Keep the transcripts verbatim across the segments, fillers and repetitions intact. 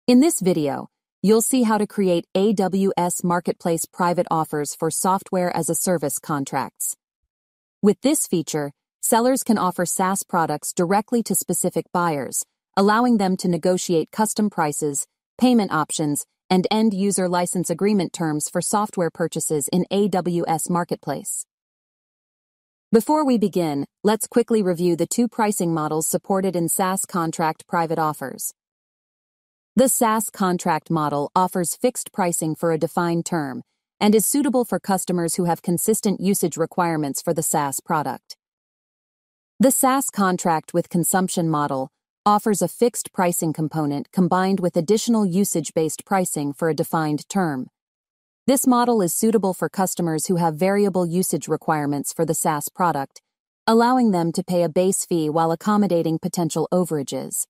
In this video, you'll see how to create A W S Marketplace private offers for software as a service contracts. With this feature, sellers can offer SaaS products directly to specific buyers, allowing them to negotiate custom prices, payment options, and end-user license agreement terms for software purchases in A W S Marketplace. Before we begin, let's quickly review the two pricing models supported in SaaS contract private offers. The SaaS contract model offers fixed pricing for a defined term and is suitable for customers who have consistent usage requirements for the SaaS product. The SaaS contract with consumption model offers a fixed pricing component combined with additional usage-based pricing for a defined term. This model is suitable for customers who have variable usage requirements for the SaaS product, allowing them to pay a base fee while accommodating potential overages.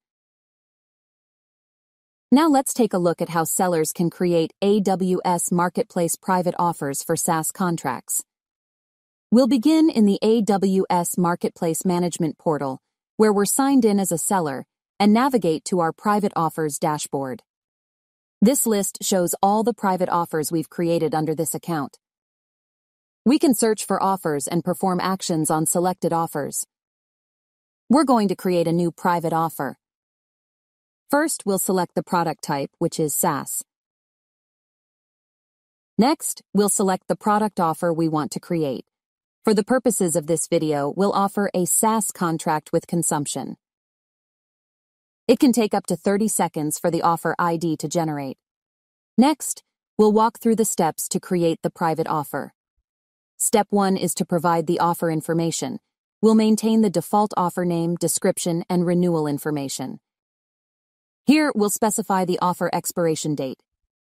Now let's take a look at how sellers can create A W S Marketplace private offers for SaaS contracts. We'll begin in the A W S Marketplace Management Portal, where we're signed in as a seller, and navigate to our private offers dashboard. This list shows all the private offers we've created under this account. We can search for offers and perform actions on selected offers. We're going to create a new private offer. First, we'll select the product type, which is SaaS. Next, we'll select the product offer we want to create. For the purposes of this video, we'll offer a SaaS contract with consumption. It can take up to thirty seconds for the offer I D to generate. Next, we'll walk through the steps to create the private offer. Step one is to provide the offer information. We'll maintain the default offer name, description, and renewal information. Here, we'll specify the offer expiration date.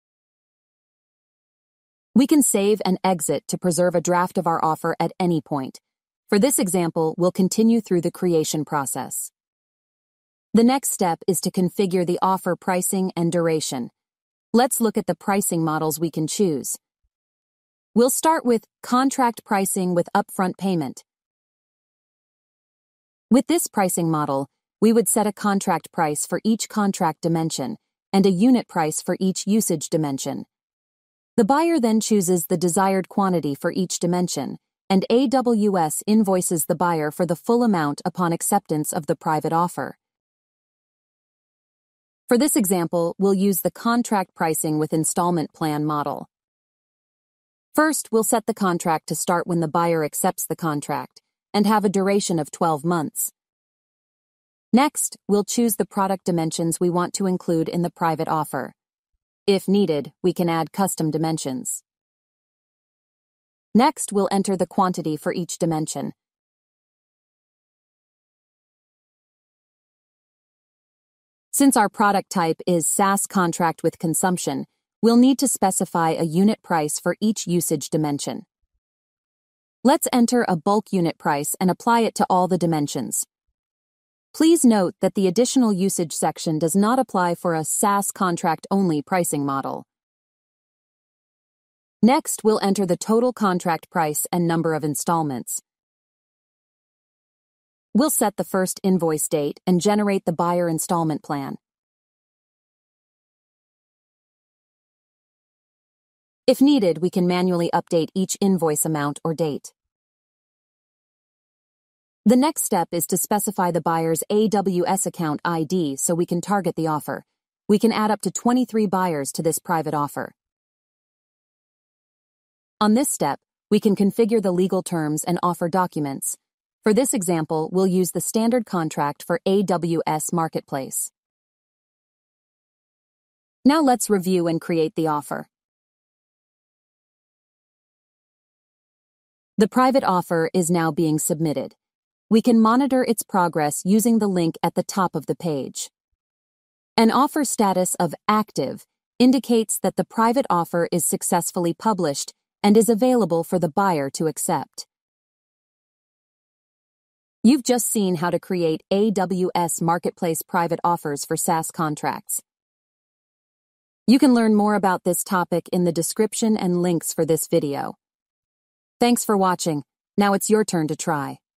We can save and exit to preserve a draft of our offer at any point. For this example, we'll continue through the creation process. The next step is to configure the offer pricing and duration. Let's look at the pricing models we can choose. We'll start with contract pricing with upfront payment. With this pricing model, we would set a contract price for each contract dimension and a unit price for each usage dimension. The buyer then chooses the desired quantity for each dimension, and A W S invoices the buyer for the full amount upon acceptance of the private offer. For this example, we'll use the contract pricing with installment plan model. First, we'll set the contract to start when the buyer accepts the contract and have a duration of twelve months. Next, we'll choose the product dimensions we want to include in the private offer. If needed, we can add custom dimensions. Next, we'll enter the quantity for each dimension. Since our product type is SaaS contract with consumption, we'll need to specify a unit price for each usage dimension. Let's enter a bulk unit price and apply it to all the dimensions. Please note that the additional usage section does not apply for a SaaS contract-only pricing model. Next, we'll enter the total contract price and number of installments. We'll set the first invoice date and generate the buyer installment plan. If needed, we can manually update each invoice amount or date. The next step is to specify the buyer's A W S account I D so we can target the offer. We can add up to twenty-three buyers to this private offer. On this step, we can configure the legal terms and offer documents. For this example, we'll use the standard contract for A W S Marketplace. Now let's review and create the offer. The private offer is now being submitted. We can monitor its progress using the link at the top of the page. An offer status of active indicates that the private offer is successfully published and is available for the buyer to accept. You've just seen how to create A W S Marketplace private offers for SaaS contracts. You can learn more about this topic in the description and links for this video. Thanks for watching. Now it's your turn to try.